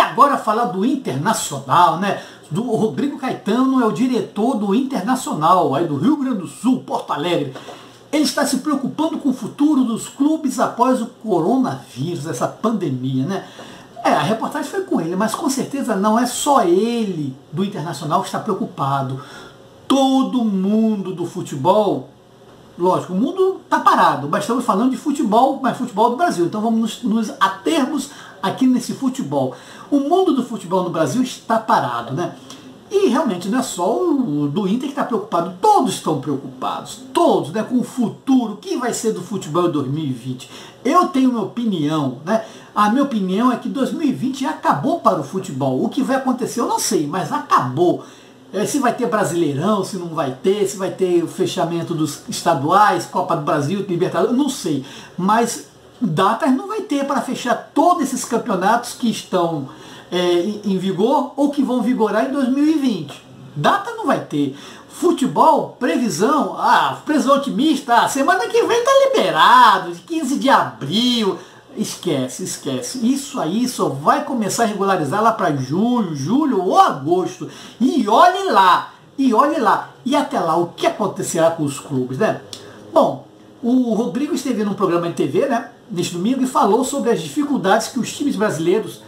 agora falar do Internacional, né? Do Rodrigo Caetano é o diretor do Internacional, aí do Rio Grande do Sul, Porto Alegre. Ele está se preocupando com o futuro dos clubes após o coronavírus, essa pandemia, né? A reportagem foi com ele, mas com certeza não é só ele do Internacional que está preocupado. Todo mundo do futebol, lógico, o mundo está parado, mas estamos falando de futebol, mas futebol do Brasil, então vamos nos atermos aqui nesse futebol. O mundo do futebol no Brasil está parado, né? E realmente não é só o do Inter que está preocupado, todos estão preocupados, todos, né, com o futuro, o que vai ser do futebol em 2020. Eu tenho minha opinião, né? A minha opinião é que 2020 já acabou para o futebol. O que vai acontecer eu não sei, mas acabou. Se vai ter Brasileirão, se não vai ter, se vai ter o fechamento dos estaduais, Copa do Brasil, Libertadores, eu não sei. Mas datas não vai ter para fechar todos esses campeonatos que estão em vigor ou que vão vigorar em 2020. Data não vai ter. Futebol, previsão, previsão otimista, semana que vem tá liberado, 15 de abril. Esquece. Isso aí só vai começar a regularizar lá para julho ou agosto. E olhe lá. E até lá, o que acontecerá com os clubes, né? Bom, o Rodrigo esteve num programa de TV, né, neste domingo, e falou sobre as dificuldades que os times brasileiros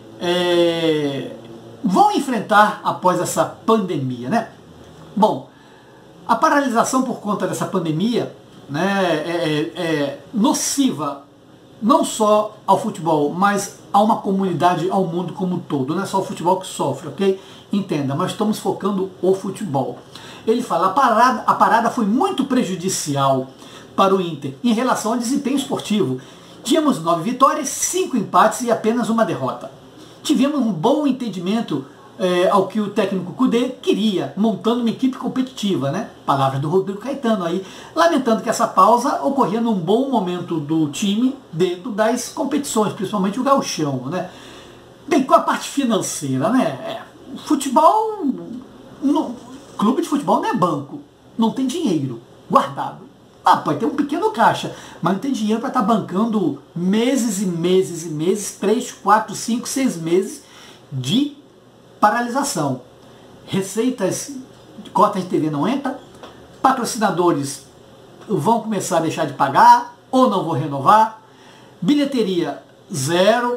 vão enfrentar após essa pandemia, né? Bom, a paralisação por conta dessa pandemia, né, é nociva não só ao futebol, mas a uma comunidade, ao mundo como um todo. Não é só o futebol que sofre, ok? Entenda, mas estamos focando o futebol. Ele fala, a parada foi muito prejudicial para o Inter em relação ao desempenho esportivo. Tínhamos 9 vitórias, 5 empates e apenas uma derrota. Tivemos um bom entendimento ao que o técnico Kudê queria, montando uma equipe competitiva, né? Palavras do Rodrigo Caetano aí, lamentando que essa pausa ocorria num bom momento do time dentro das competições, principalmente o gauchão, né? Bem, com a parte financeira, né? Futebol, clube de futebol não é banco, não tem dinheiro guardado. Pode ter um pequeno caixa, mas não tem dinheiro para estar bancando meses e meses e meses, 3, 4, 5, 6 meses de paralisação. Receitas de cotas de TV não entram, patrocinadores vão começar a deixar de pagar ou não vão renovar, bilheteria zero,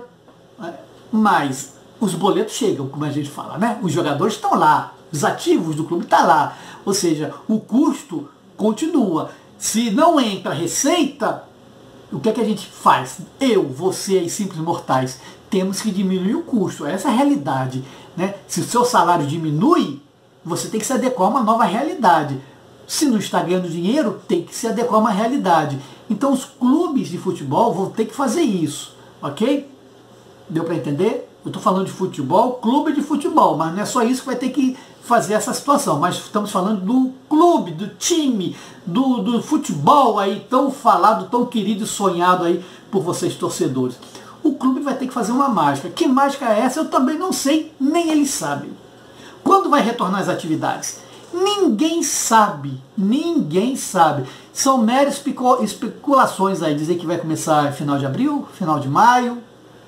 mas os boletos chegam, como a gente fala, né? Os jogadores estão lá, os ativos do clube estão lá, ou seja, o custo continua. Se não entra receita, o que é que a gente faz? Você e simples mortais, temos que diminuir o custo. Essa é a realidade, né? Se o seu salário diminui, você tem que se adequar a uma nova realidade. Se não está ganhando dinheiro, tem que se adequar a uma realidade. Então os clubes de futebol vão ter que fazer isso, ok? Deu para entender? Eu estou falando de futebol, clube de futebol, mas não é só isso que vai ter que fazer essa situação, mas estamos falando do clube, do time, do futebol aí, tão falado, tão querido e sonhado aí por vocês torcedores. O clube vai ter que fazer uma mágica. Que mágica é essa? Eu também não sei, nem eles sabem. Quando vai retornar as atividades? Ninguém sabe, São meras especulações aí, dizer que vai começar final de abril, final de maio,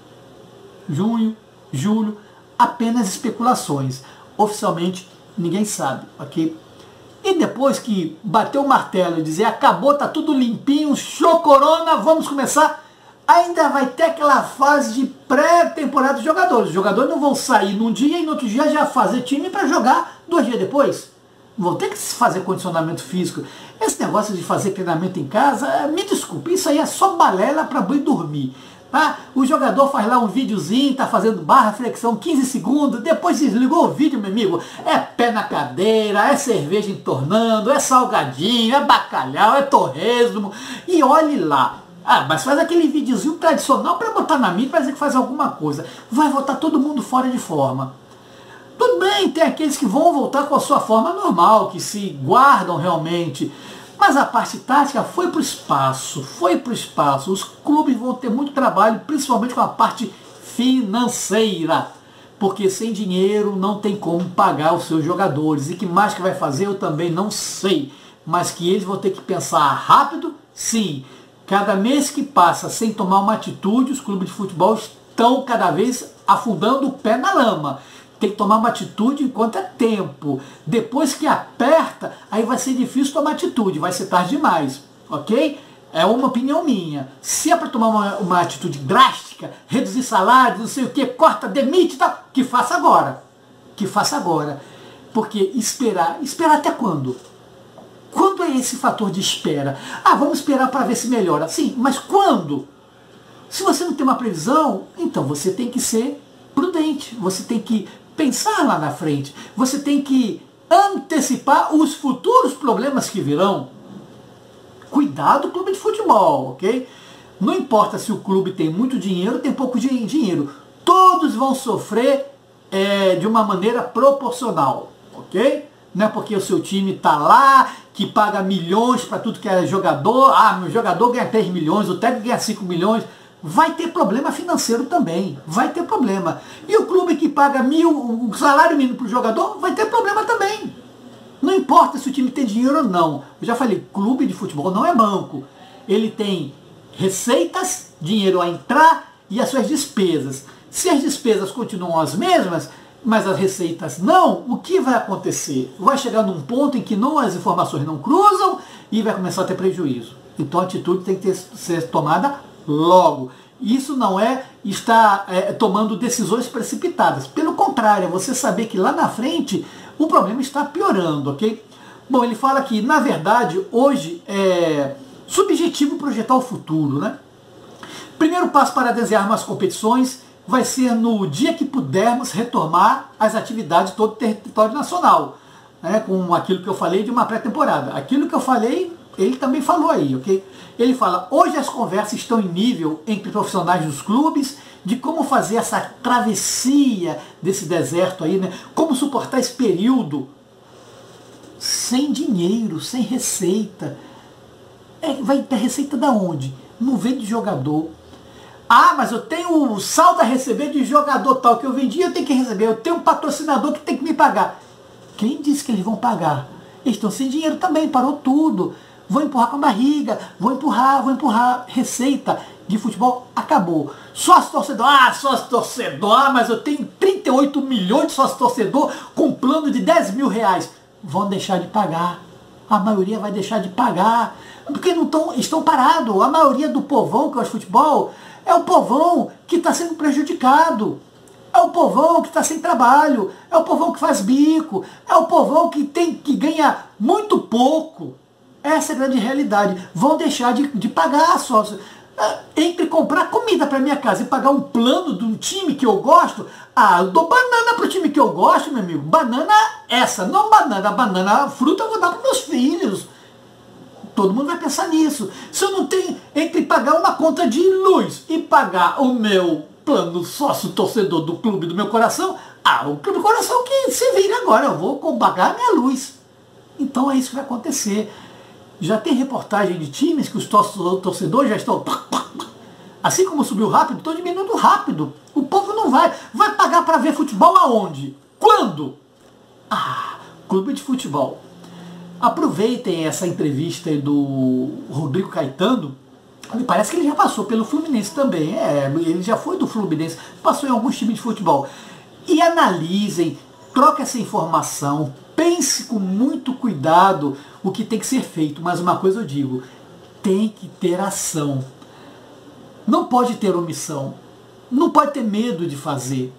junho, julho, apenas especulações. Oficialmente ninguém sabe, ok? E depois que bateu o martelo e dizer acabou, tá tudo limpinho, show corona, vamos começar, ainda vai ter aquela fase de pré-temporada dos jogadores. Os jogadores não vão sair num dia e no outro dia já fazer time para jogar 2 dias depois. Vão ter que fazer condicionamento físico. Esse negócio de fazer treinamento em casa, me desculpe, isso aí é só balela para boi dormir. Tá? O jogador faz lá um videozinho, tá fazendo barra, flexão, 15 segundos, depois desligou o vídeo, meu amigo. É pé na cadeira, é cerveja entornando, é salgadinho, é bacalhau, é torresmo. E olhe lá. Mas faz aquele videozinho tradicional para botar na mídia, para dizer que faz alguma coisa. Vai voltar todo mundo fora de forma. Tudo bem, tem aqueles que vão voltar com a sua forma normal, que se guardam realmente. Mas a parte tática foi para o espaço, Os clubes vão ter muito trabalho, principalmente com a parte financeira. Porque sem dinheiro não tem como pagar os seus jogadores. E que mais que vai fazer eu também não sei. Mas que eles vão ter que pensar rápido, sim. Cada mês que passa sem tomar uma atitude, os clubes de futebol estão cada vez afundando o pé na lama. Tem que tomar uma atitude enquanto é tempo. Depois que aperta, aí vai ser difícil tomar atitude, vai ser tarde demais, ok? É uma opinião minha. Se é para tomar uma atitude drástica, reduzir salário, não sei o que, corta, demite, tal, que faça agora. Que faça agora. Porque esperar até quando? Quando é esse fator de espera? Ah, vamos esperar para ver se melhora. Sim, mas quando? Se você não tem uma previsão, então você tem que ser prudente. Você tem que pensar lá na frente. Você tem que antecipar os futuros problemas que virão. Cuidado, clube de futebol, ok? Não importa se o clube tem muito dinheiro ou tem pouco dinheiro. Todos vão sofrer de uma maneira proporcional, ok? Não é porque o seu time está lá, que paga milhões para tudo que é jogador. Ah, meu jogador ganha 3 milhões, o técnico ganha 5 milhões. Vai ter problema financeiro também, vai ter problema. E o clube que paga o salário mínimo para o jogador vai ter problema também. Não importa se o time tem dinheiro ou não. Eu já falei, clube de futebol não é banco. Ele tem receitas, dinheiro a entrar e as suas despesas. Se as despesas continuam as mesmas, mas as receitas não, o que vai acontecer? Vai chegar num ponto em que as informações não cruzam e vai começar a ter prejuízo. Então a atitude tem que ser tomada logo. Isso não é estar tomando decisões precipitadas. Pelo contrário, é você saber que lá na frente o problema está piorando, ok? Bom, ele fala que, na verdade, hoje é subjetivo projetar o futuro, né? Primeiro passo para desenhar umas competições vai ser no dia que pudermos retomar as atividades de todo o território nacional, né? Com aquilo que eu falei de uma pré-temporada. Aquilo que eu falei, ele também falou aí, ok? Ele fala, hoje as conversas estão em nível entre profissionais dos clubes, de como fazer essa travessia desse deserto aí, né? Como suportar esse período sem dinheiro, sem receita. Vai ter receita da onde? Não vende jogador. Ah, mas eu tenho o saldo a receber de jogador tal que eu vendi, eu tenho que receber. Eu tenho um patrocinador que tem que me pagar. Quem disse que eles vão pagar? Eles estão sem dinheiro também, parou tudo. Vou empurrar com a barriga, vou empurrar. Receita de futebol acabou. Sócio torcedor, mas eu tenho 38 milhões de sócio torcedor com plano de 10 mil reais. Vão deixar de pagar. A maioria vai deixar de pagar. Porque estão parados. A maioria do povão que gosta de futebol é o povão que está sendo prejudicado. É o povão que está sem trabalho. É o povão que faz bico. É o povão que ganha muito pouco. Essa é a grande realidade. Vão deixar de pagar sócio. Entre comprar comida para minha casa e pagar um plano de um time que eu gosto, eu dou banana para o time que eu gosto, meu amigo. Banana essa, não banana. A fruta eu vou dar para meus filhos. Todo mundo vai pensar nisso. Se eu não tenho, entre pagar uma conta de luz e pagar o meu plano sócio-torcedor do clube do meu coração, o clube do coração que se vira agora, eu vou pagar a minha luz. Então é isso que vai acontecer. Já tem reportagem de times que os torcedores já estão... Assim como subiu rápido, estão diminuindo rápido. O povo não vai. Vai pagar para ver futebol aonde? Quando? Clube de futebol. Aproveitem essa entrevista aí do Rodrigo Caetano. Me parece que ele já passou pelo Fluminense também. Ele já foi do Fluminense. Passou em alguns times de futebol. E analisem, troquem essa informação. Pense com muito cuidado o que tem que ser feito. Mas uma coisa eu digo, tem que ter ação. Não pode ter omissão. Não pode ter medo de fazer.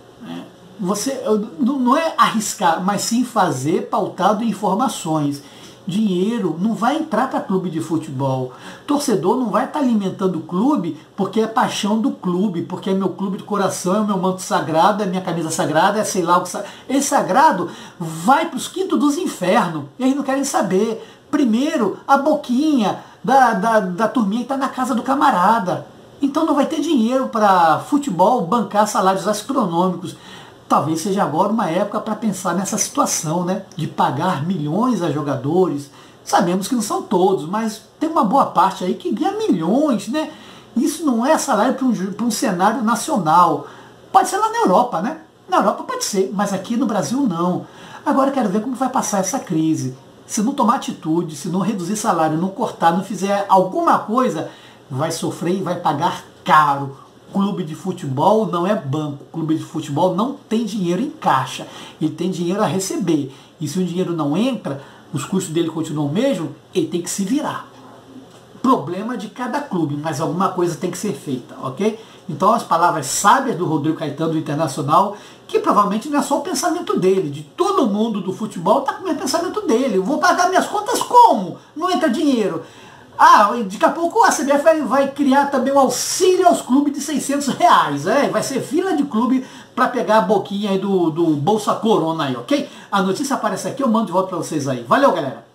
Você não é arriscar, mas sim fazer pautado em informações. Dinheiro não vai entrar para clube de futebol. Torcedor não vai estar alimentando o clube porque é paixão do clube, porque é meu clube de coração, é o meu manto sagrado, é minha camisa sagrada, é sei lá o que. Esse sagrado vai para os quintos dos infernos. E eles não querem saber. Primeiro, a boquinha da turminha que está na casa do camarada. Então não vai ter dinheiro para futebol bancar salários astronômicos. Talvez seja agora uma época para pensar nessa situação, né? De pagar milhões a jogadores. Sabemos que não são todos, mas tem uma boa parte aí que ganha milhões, né? Isso não é salário para um cenário nacional. Pode ser lá na Europa, né? Na Europa pode ser, mas aqui no Brasil não. Agora eu quero ver como vai passar essa crise. Se não tomar atitude, se não reduzir salário, não cortar, não fizer alguma coisa, vai sofrer e vai pagar caro. Clube de futebol não é banco. Clube de futebol não tem dinheiro em caixa. Ele tem dinheiro a receber. E se o dinheiro não entra, os custos dele continuam o mesmo, ele tem que se virar. Problema de cada clube, mas alguma coisa tem que ser feita, ok? Então as palavras sábias do Rodrigo Caetano do Internacional, que provavelmente não é só o pensamento dele, de todo mundo do futebol está com o mesmo pensamento dele. Eu vou pagar minhas contas como? Não entra dinheiro. Daqui a pouco a CBF vai criar também um auxílio aos clubes de R$600. Vai ser fila de clube para pegar a boquinha aí do Bolsa Corona aí, ok? A notícia aparece aqui, eu mando de volta para vocês aí. Valeu, galera!